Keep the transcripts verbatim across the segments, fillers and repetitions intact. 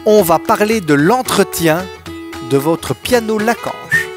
on va parler de l'entretien de votre piano Lacanche.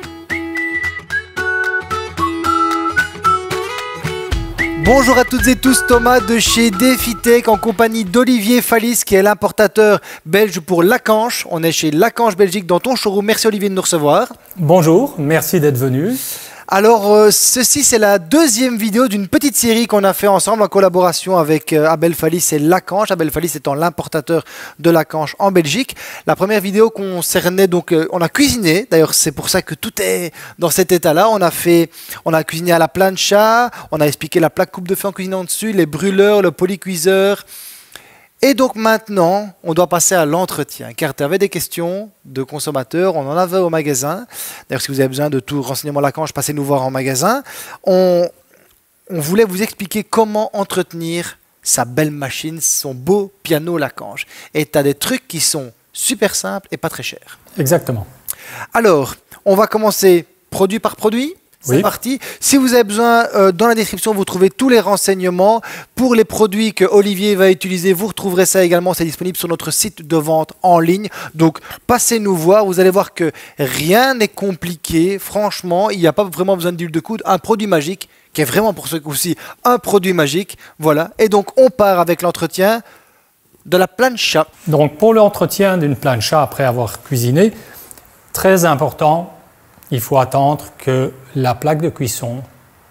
Bonjour à toutes et tous, Thomas de chez DefiTech en compagnie d'Olivier Fallis qui est l'importateur belge pour Lacanche. On est chez Lacanche Belgique dans ton showroom. Merci Olivier de nous recevoir. Bonjour, merci d'être venu. Alors, euh, ceci, c'est la deuxième vidéo d'une petite série qu'on a fait ensemble en collaboration avec euh, Abel Fallis et Lacanche. Abel Fallis étant l'importateur de Lacanche en Belgique. La première vidéo concernait donc, euh, on a cuisiné. D'ailleurs, c'est pour ça que tout est dans cet état-là. On a fait, on a cuisiné à la plancha. On a expliqué la plaque coupe de feu en cuisinant dessus, les brûleurs, le polycuiseur. Et donc maintenant, on doit passer à l'entretien, car tu avais des questions de consommateurs, on en avait au magasin. D'ailleurs, si vous avez besoin de tout renseignement Lacanche, passez nous voir en magasin. On, on voulait vous expliquer comment entretenir sa belle machine, son beau piano Lacanche. Et tu as des trucs qui sont super simples et pas très chers. Exactement. Alors, on va commencer produit par produit. C'est oui. Parti. Si vous avez besoin, euh, dans la description, vous trouvez tous les renseignements. Pour les produits que Olivier va utiliser, vous retrouverez ça également. C'est disponible sur notre site de vente en ligne. Donc, passez nous voir. Vous allez voir que rien n'est compliqué. Franchement, il n'y a pas vraiment besoin d'huile de coude. Un produit magique, qui est vraiment pour ce coup-ci un produit magique. Voilà. Et donc, on part avec l'entretien de la plancha. Donc, pour l'entretien d'une plancha après avoir cuisiné, très important, il faut attendre que la plaque de cuisson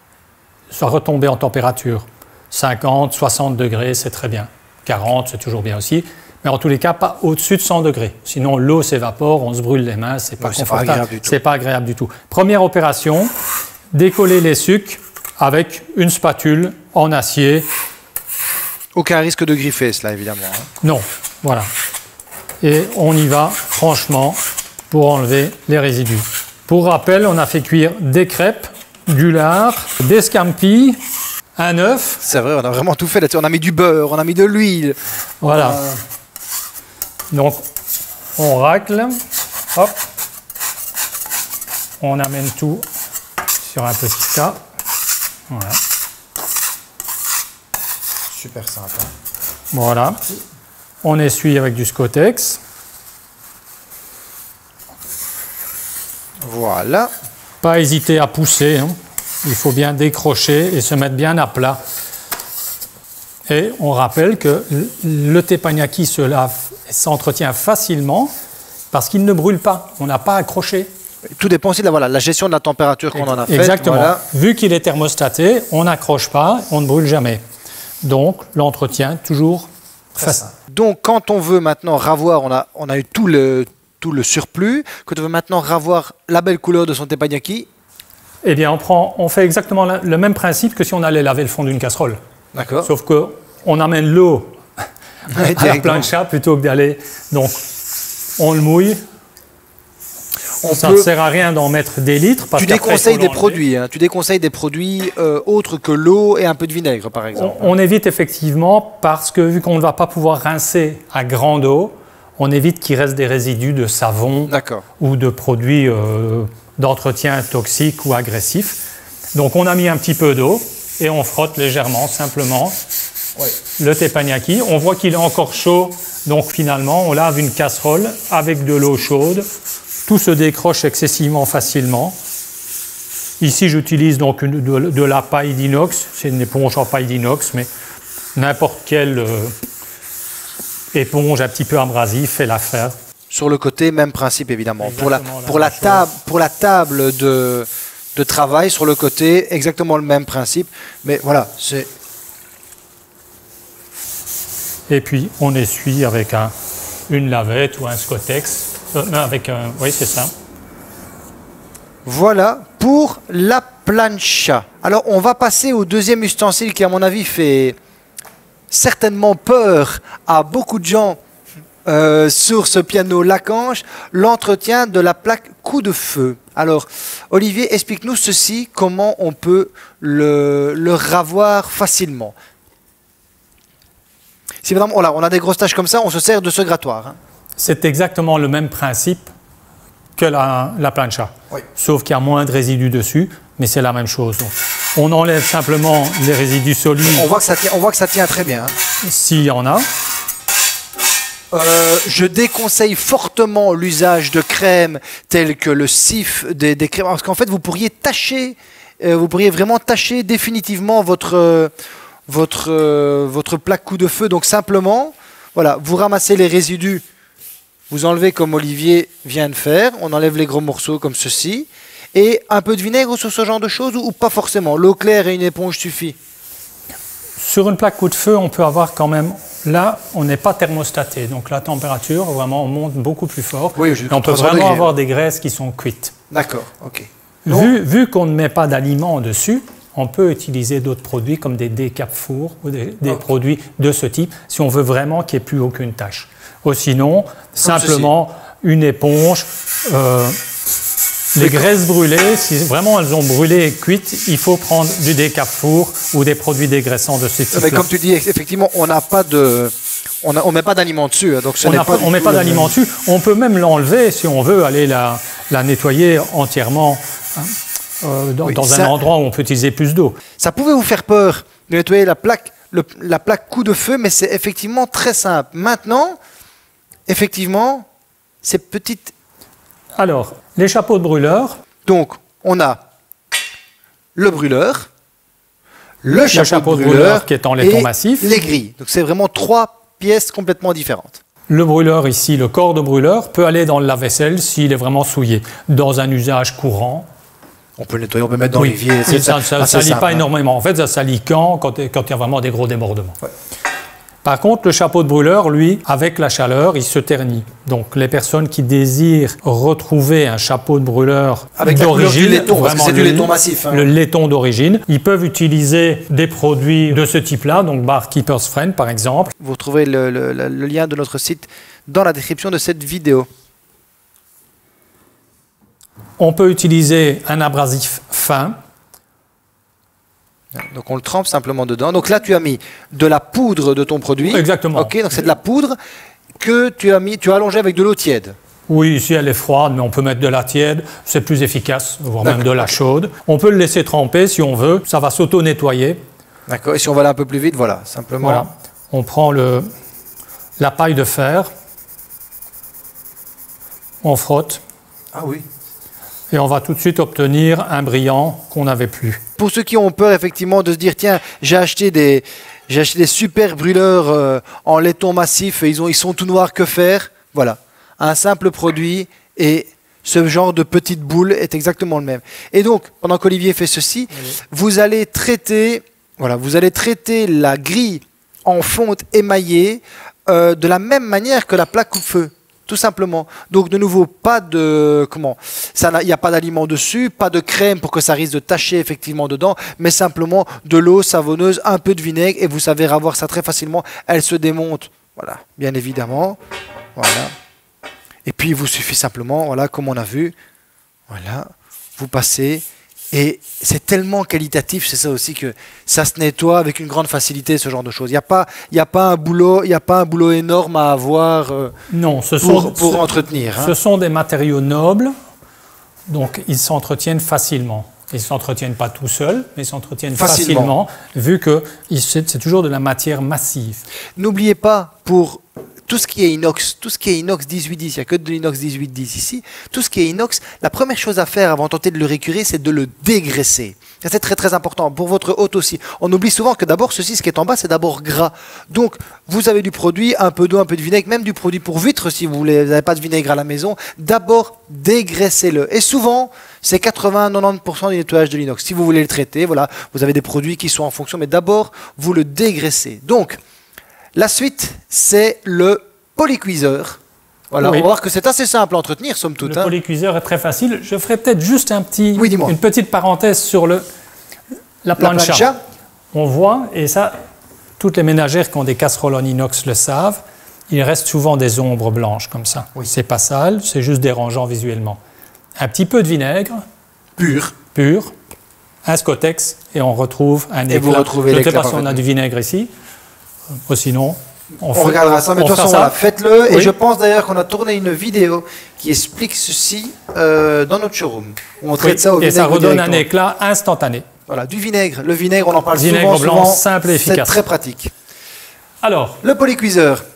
soit retombée en température. cinquante, soixante degrés, c'est très bien. quarante, c'est toujours bien aussi. Mais en tous les cas, pas au-dessus de cent degrés. Sinon, l'eau s'évapore, on se brûle les mains, c'est pas ouais, confortable. C'est pas, pas agréable du tout. Première opération, décoller les sucs avec une spatule en acier. Aucun risque de griffer, cela, évidemment. Hein. Non, voilà. Et on y va, franchement, pour enlever les résidus. Pour rappel, on a fait cuire des crêpes, du lard, des scampi, un œuf. C'est vrai, on a vraiment tout fait là-dessus. On a mis du beurre, on a mis de l'huile. Voilà. Euh... Donc, on racle. Hop. On amène tout sur un petit tas. Voilà. Super simple. Hein. Voilà. On essuie avec du Scottex. Voilà. Pas hésiter à pousser, hein. Il faut bien décrocher et se mettre bien à plat. Et on rappelle que le teppanyaki se lave et s'entretient facilement parce qu'il ne brûle pas, on n'a pas accroché. Tout dépend aussi de la, voilà, la gestion de la température qu'on en a faite. Exactement. Voilà. Vu qu'il est thermostaté, on n'accroche pas, on ne brûle jamais. Donc l'entretien toujours facile. Donc quand on veut maintenant ravoir, on a, on a eu tout le... tout le surplus, que tu veux maintenant ravoir la belle couleur de son teppanyaki. Eh bien, on, prend, on fait exactement le même principe que si on allait laver le fond d'une casserole. D'accord. Sauf qu'on amène l'eau à la plancha plutôt que d'aller... Donc, on le mouille. On Ça ne peut... sert à rien d'en mettre des litres. Parce tu déconseilles des produits. Hein. Tu déconseilles des produits euh, autres que l'eau et un peu de vinaigre, par exemple. On, on évite effectivement parce que vu qu'on ne va pas pouvoir rincer à grande eau, on évite qu'il reste des résidus de savon ou de produits euh, d'entretien toxiques ou agressifs. Donc on a mis un petit peu d'eau et on frotte légèrement, simplement, ouais. le teppanyaki. On voit qu'il est encore chaud, donc finalement on lave une casserole avec de l'eau chaude. Tout se décroche excessivement facilement. Ici j'utilise donc une, de, de la paille d'inox, c'est une éponge en paille d'inox, mais n'importe quelle... Euh, éponge un petit peu abrasive fait l'affaire. Sur le côté, même principe évidemment. Pour la, pour, la table, pour la table de, de travail, sur le côté, exactement le même principe. Mais voilà, c'est... Et puis, on essuie avec un, une lavette ou un Scottex. Euh, avec un... Oui, c'est ça. Voilà pour la plancha. Alors, on va passer au deuxième ustensile qui, à mon avis, fait... certainement peur à beaucoup de gens euh, sur ce piano Lacanche, l'entretien de la plaque coup de feu. Alors, Olivier, explique-nous ceci, comment on peut le, le ravoir facilement. Si vraiment, on a, on a des grosses taches comme ça, on se sert de ce grattoir. Hein. C'est exactement le même principe que la, la plancha, oui. Sauf qu'il y a moins de résidus dessus, mais c'est la même chose. Donc, on enlève simplement les résidus solides. On voit que ça tient, on voit que ça tient très bien. Hein. S'il y en a. Euh, je déconseille fortement l'usage de crèmes telles que le Cif, des, des crèmes, parce qu'en fait vous pourriez tacher, euh, vous pourriez vraiment tacher définitivement votre, euh, votre, euh, votre plaque coup de feu. Donc simplement, voilà, vous ramassez les résidus, vous enlevez comme Olivier vient de faire, on enlève les gros morceaux comme ceci, et un peu de vinaigre sur ce genre de choses ou, ou pas forcément. L'eau claire et une éponge suffit. Sur une plaque coup de feu, on peut avoir quand même... Là, on n'est pas thermostaté, donc la température, vraiment, on monte beaucoup plus fort. Oui, et on peut vraiment degrés. avoir des graisses qui sont cuites. D'accord, ok. Vu, vu qu'on ne met pas d'aliments dessus, on peut utiliser d'autres produits comme des décape-fours ou des, des okay. produits de ce type, si on veut vraiment qu'il n'y ait plus aucune tâche. Ou sinon, comme simplement ceci. Une éponge... Euh, Les graisses brûlées, si vraiment elles ont brûlé et cuites, il faut prendre du décape-four ou des produits dégraissants de ce type. Mais comme tu dis, effectivement, on n'a pas de, on ne met pas d'aliments dessus, donc ce on ne met pas d'aliments dessus. On peut même l'enlever si on veut aller la, la nettoyer entièrement hein, euh, dans, oui, dans ça, un endroit où on peut utiliser plus d'eau. Ça pouvait vous faire peur de nettoyer la plaque, le, la plaque coup de feu, mais c'est effectivement très simple. Maintenant, effectivement, ces petites Alors, les chapeaux de brûleur. Donc, on a le brûleur, le, le chapeau, chapeau de, de brûleur, brûleur qui est en laiton et massif. Les grilles. Donc, c'est vraiment trois pièces complètement différentes. Le brûleur ici, le corps de brûleur, peut aller dans le lave-vaisselle s'il est vraiment souillé. Dans un usage courant. On peut le nettoyer, on peut mettre dans oui, l'évier. Ça ne salit pas énormément. En fait, ça salit quand, quand, quand il y a vraiment des gros débordements. Ouais. Par contre, le chapeau de brûleur, lui, avec la chaleur, il se ternit. Donc, les personnes qui désirent retrouver un chapeau de brûleur d'origine, c'est du laiton massif, hein. Le laiton d'origine, ils peuvent utiliser des produits de ce type-là, donc Barkeeper's Friend, par exemple. Vous retrouvez le, le, le lien de notre site dans la description de cette vidéo. On peut utiliser un abrasif fin. Donc on le trempe simplement dedans. Donc là tu as mis de la poudre de ton produit. Exactement. Ok, donc c'est de la poudre que tu as mis, tu as allongé avec de l'eau tiède. Oui, ici elle est froide, mais on peut mettre de la tiède, c'est plus efficace, voire même de la chaude. On peut le laisser tremper si on veut, ça va s'auto-nettoyer. D'accord, et si on va aller un peu plus vite, voilà, simplement. Voilà. On prend le, la paille de fer, on frotte. Ah oui. Et on va tout de suite obtenir un brillant qu'on n'avait plus. Pour ceux qui ont peur effectivement de se dire tiens, j'ai acheté des, j'ai acheté des super brûleurs euh, en laiton massif et ils, ont, ils sont tout noirs, que faire? Voilà, un simple produit et ce genre de petite boule est exactement le même. Et donc, pendant qu'Olivier fait ceci, oui. vous allez traiter, voilà, vous allez traiter la grille en fonte émaillée euh, de la même manière que la plaque coupe-feu. Tout simplement. Donc, de nouveau, pas de... Comment ça, il n'y a pas d'aliment dessus, pas de crème pour que ça risque de tacher effectivement dedans, mais simplement de l'eau savonneuse, un peu de vinaigre, et vous savez avoir ça très facilement. Elle se démonte, voilà, bien évidemment. Voilà. Et puis, il vous suffit simplement, voilà, comme on a vu, voilà, vous passez... Et c'est tellement qualitatif, c'est ça aussi, que ça se nettoie avec une grande facilité, ce genre de choses. Il n'y a pas, il n'y a pas un boulot, il n'y a pas un boulot énorme à avoir euh, non, ce pour, sont, pour ce, entretenir. Hein. Ce sont des matériaux nobles, donc ils s'entretiennent facilement. Ils ne s'entretiennent pas tout seuls, mais ils s'entretiennent facilement, facilement vu que c'est toujours de la matière massive. N'oubliez pas, pour tout ce qui est inox, tout ce qui est inox dix-huit dix, il n'y a que de l'inox dix-huit dix ici, tout ce qui est inox, la première chose à faire avant de tenter de le récurer, c'est de le dégraisser. C'est très très important, pour votre hôte aussi. On oublie souvent que d'abord, ceci, ce qui est en bas, c'est d'abord gras. Donc, vous avez du produit, un peu d'eau, un peu de vinaigre, même du produit pour vitres, si vous n'avez pas de vinaigre à la maison, d'abord, dégraissez-le. Et souvent, c'est quatre-vingts à quatre-vingt-dix pour cent du nettoyage de l'inox. Si vous voulez le traiter, voilà, vous avez des produits qui sont en fonction, mais d'abord, vous le dégraissez. Donc, la suite, c'est le polycuiseur. Voilà, oui. On va voir que c'est assez simple à entretenir, somme toute. Le hein. polycuiseur est très facile. Je ferai peut-être juste un petit, oui, une petite parenthèse sur le, la plancha. La plancha. On voit, et ça, toutes les ménagères qui ont des casseroles en inox le savent, il reste souvent des ombres blanches comme ça. Oui. C'est pas sale, c'est juste dérangeant visuellement. Un petit peu de vinaigre. Pur. Pur. Un Scotex, et on retrouve un éclat. Et vous retrouvez Je ne sais pas si on a du vinaigre ici. Ou sinon... On, on fait, regardera ça, mais de toute façon, voilà, faites-le. Oui. Et je pense d'ailleurs qu'on a tourné une vidéo qui explique ceci euh, dans notre showroom. Où on traite oui. ça au et vinaigre. Et ça redonne un éclat instantané. Voilà, du vinaigre. Le vinaigre, on en parle vinaigre souvent. Vinaigre blanc, souvent, simple et efficace. C'est très pratique. Alors, le polycuiseur.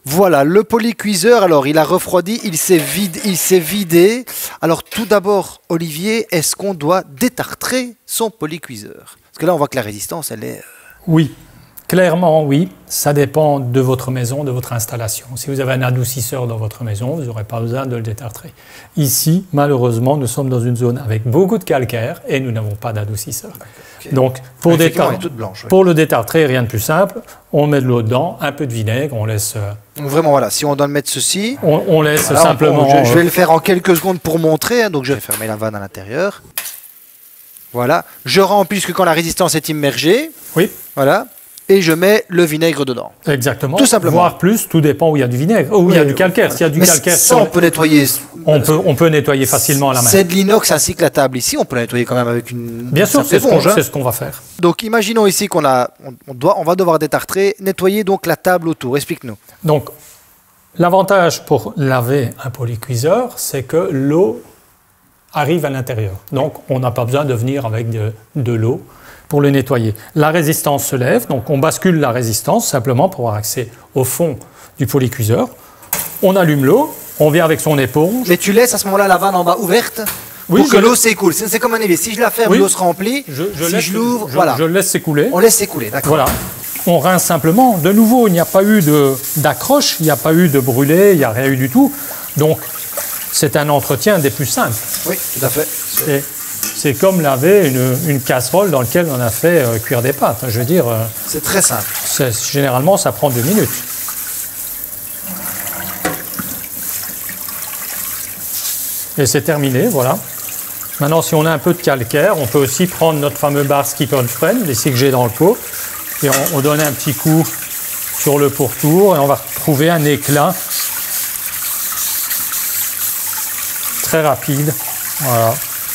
Voilà, le polycuiseur, alors il a refroidi, il s'est vide, il s'est vidé. Alors tout d'abord, Olivier, est-ce qu'on doit détartrer son polycuiseur? Parce que là, on voit que la résistance, elle est... Oui, clairement oui. Ça dépend de votre maison, de votre installation. Si vous avez un adoucisseur dans votre maison, vous n'aurez pas besoin de le détartrer. Ici, malheureusement, nous sommes dans une zone avec beaucoup de calcaire et nous n'avons pas d'adoucisseur. Okay. Donc, pour, détar... blanche, ouais. pour le détartrer, rien de plus simple. On met de l'eau dedans, un peu de vinaigre, on laisse... Donc vraiment, voilà, si on doit mettre ceci... On, on laisse voilà, simplement... On, je, je vais le faire en quelques secondes pour montrer. Hein, donc, je vais fermer la vanne à l'intérieur. Voilà. Je remplis jusque quand la résistance est immergée. Oui. Voilà. Et je mets le vinaigre dedans. Exactement. Tout simplement. Voire plus, tout dépend où il y a du vinaigre, où oui, il y a du calcaire. S'il y a du mais calcaire... Ça, on peut nettoyer... On peut, on peut nettoyer facilement à la main. C'est de l'inox ainsi que la table ici, on peut la nettoyer quand même avec une... Bien sûr, c'est ce qu'on hein. ce qu'on va faire. Donc imaginons ici qu'on a, on, doit, on va devoir détartrer, nettoyer donc la table autour. Explique-nous. Donc, l'avantage pour laver un polycuiseur, c'est que l'eau arrive à l'intérieur. Donc, on n'a pas besoin de venir avec de, de l'eau pour le nettoyer. La résistance se lève, donc on bascule la résistance simplement pour avoir accès au fond du polycuiseur. On allume l'eau, on vient avec son éponge. Mais tu laisses à ce moment-là la vanne en bas ouverte oui, pour que l'eau s'écoule. C'est comme un évier. Si je la ferme, oui. l'eau se remplit. Je, je si laisse, je l'ouvre, je, voilà. Je laisse s'écouler. On laisse s'écouler, d'accord. Voilà. On rince simplement. De nouveau, il n'y a pas eu d'accroche, il n'y a pas eu de brûlé, il n'y a rien eu du tout. Donc, c'est un entretien des plus simples. Oui, tout à fait. C'est comme laver une, une casserole dans laquelle on a fait euh, cuire des pâtes. Je veux dire... Euh, c'est très simple. Généralement, ça prend deux minutes. Et c'est terminé, voilà. Maintenant, si on a un peu de calcaire, on peut aussi prendre notre fameux bar Skipper Friend, ici que j'ai dans le pot, et on, on donne un petit coup sur le pourtour, et on va retrouver un éclat très rapide. Voilà.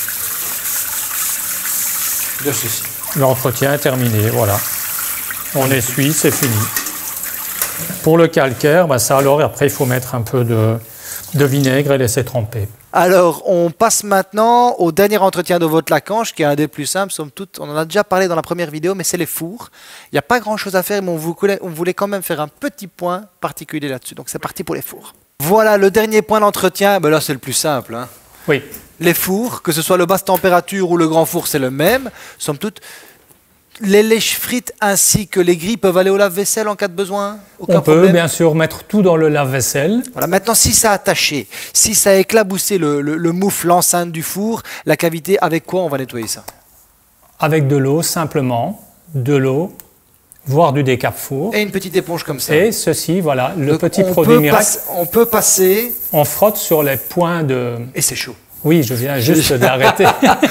De ceci. L'entretien est terminé, voilà. On essuie, c'est fini. Pour le calcaire, ben ça alors, après, il faut mettre un peu de, de vinaigre et laisser tremper. Alors, on passe maintenant au dernier entretien de votre lacanche, qui est un des plus simples, somme toute. On en a déjà parlé dans la première vidéo, mais c'est les fours. Il n'y a pas grand-chose à faire, mais on voulait, on voulait quand même faire un petit point particulier là-dessus. Donc, c'est parti pour les fours. Voilà, le dernier point d'entretien. Ben là, c'est le plus simple. Hein. Oui. Les fours, que ce soit le basse température ou le grand four, c'est le même. Somme toute, les lèches frites ainsi que les grilles peuvent aller au lave-vaisselle en cas de besoin? Aucun On peut problème. bien sûr mettre tout dans le lave-vaisselle. Voilà, maintenant, si ça a attaché, si ça a éclaboussé le, le, le moufle, l'enceinte du four, la cavité, avec quoi on va nettoyer ça? Avec de l'eau, simplement. De l'eau, voire du décape-four. Et une petite éponge comme ça. Et ceci, voilà, le Donc, petit on produit peut miracle. On peut passer... On frotte sur les points de... Et c'est chaud. Oui, je viens juste d'arrêter.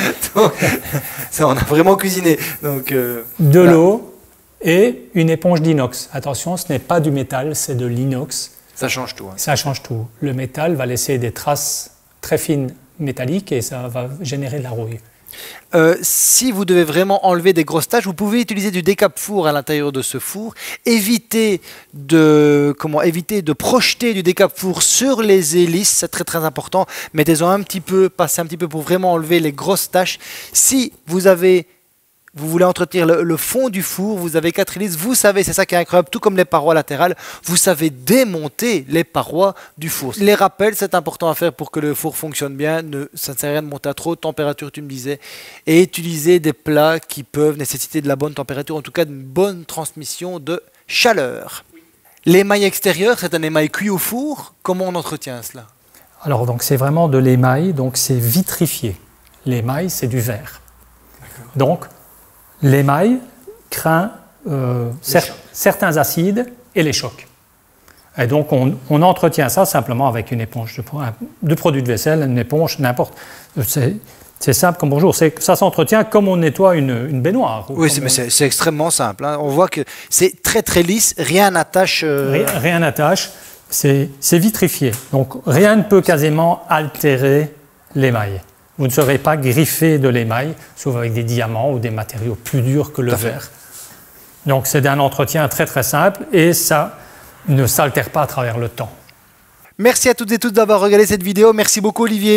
Ça, on a vraiment cuisiné. Donc, euh, de l'eau et une éponge d'inox. Attention, ce n'est pas du métal, c'est de l'inox. Ça change tout. Hein. Ça change tout. Le métal va laisser des traces très fines métalliques et ça va générer de la rouille. Euh, si vous devez vraiment enlever des grosses taches, vous pouvez utiliser du décape-four à l'intérieur de ce four. Évitez de, comment, évitez de projeter du décape-four sur les hélices, c'est très très important. Mettez-en un petit peu, passez un petit peu pour vraiment enlever les grosses taches. Si vous avez... Vous voulez entretenir le, le fond du four, vous avez quatre hélices, vous savez, c'est ça qui est incroyable, tout comme les parois latérales, vous savez démonter les parois du four. Les rappels, c'est important à faire pour que le four fonctionne bien, ne, ça ne sert à rien de monter à trop de température, tu me disais, et utiliser des plats qui peuvent nécessiter de la bonne température, en tout cas d'une bonne transmission de chaleur. L'émail extérieur, c'est un émail cuit au four, comment on entretient cela? Alors, donc c'est vraiment de l'émail, donc c'est vitrifié. L'émail, c'est du verre. Donc, l'émail craint euh, cer certains acides et les chocs. Et donc, on, on entretient ça simplement avec une éponge de, de produit de vaisselle, une éponge, n'importe. C'est simple comme bonjour. Ça s'entretient comme on nettoie une, une baignoire. Oui, c'est on... extrêmement simple. Hein. On voit que c'est très très lisse, rien n'attache. Euh... Rien, rien n'attache, c'est vitrifié. Donc, rien ne peut quasiment altérer l'émail. Vous ne serez pas griffé de l'émail, sauf avec des diamants ou des matériaux plus durs que le verre. Donc c'est un entretien très très simple et ça ne s'altère pas à travers le temps. Merci à toutes et tous d'avoir regardé cette vidéo. Merci beaucoup Olivier.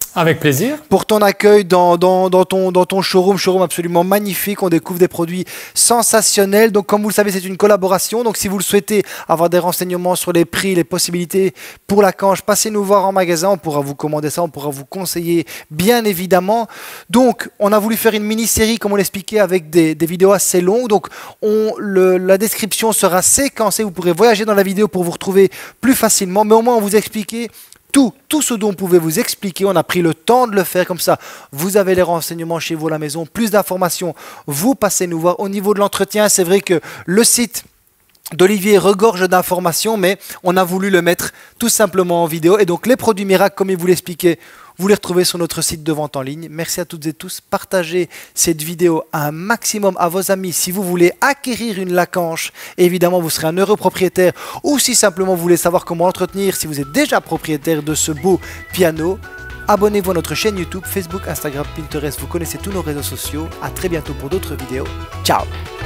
Avec plaisir. Pour ton accueil dans, dans, dans, ton, dans ton showroom, showroom absolument magnifique. On découvre des produits sensationnels. Donc, comme vous le savez, c'est une collaboration. Donc, si vous le souhaitez, avoir des renseignements sur les prix, les possibilités pour la canche, passez nous voir en magasin. On pourra vous commander ça, on pourra vous conseiller, bien évidemment. Donc, on a voulu faire une mini-série, comme on l'expliquait, avec des, des vidéos assez longues. Donc, on, le, la description sera séquencée. Vous pourrez voyager dans la vidéo pour vous retrouver plus facilement. Mais au moins, on vous expliquait Tout, tout ce dont on pouvait vous expliquer, on a pris le temps de le faire comme ça. Vous avez les renseignements chez vous à la maison, plus d'informations, vous passez nous voir. Au niveau de l'entretien, c'est vrai que le site d'Olivier regorge d'informations, mais on a voulu le mettre tout simplement en vidéo. Et donc les produits miracles, comme il vous l'expliquait, vous les retrouvez sur notre site de vente en ligne. Merci à toutes et tous. Partagez cette vidéo un maximum à vos amis si vous voulez acquérir une Lacanche. Évidemment, vous serez un heureux propriétaire, ou si simplement vous voulez savoir comment l'entretenir, si vous êtes déjà propriétaire de ce beau piano. Abonnez-vous à notre chaîne YouTube, Facebook, Instagram, Pinterest. Vous connaissez tous nos réseaux sociaux. À très bientôt pour d'autres vidéos. Ciao!